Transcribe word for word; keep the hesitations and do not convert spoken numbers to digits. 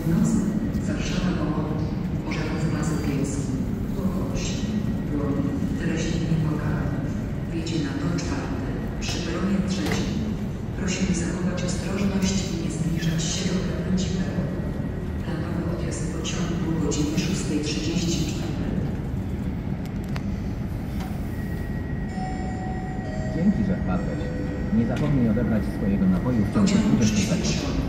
Północny, Warszawa Południe, Orzechów Mazowiecki, Pochodzie, Płomin, Tereśniny Pokarnów. Wjedzie na tor czwarty, przy peronie trzecim. Prosimy zachować ostrożność i nie zbliżać się do krawędzi peronu. Planowy odjazd pociągu o godzinie szósta trzydzieści cztery. Dzięki, że wpadłeś. Nie zapomnij odebrać swojego napoju w ciągu Pociąg dwudziestu sekund. przyspieszony.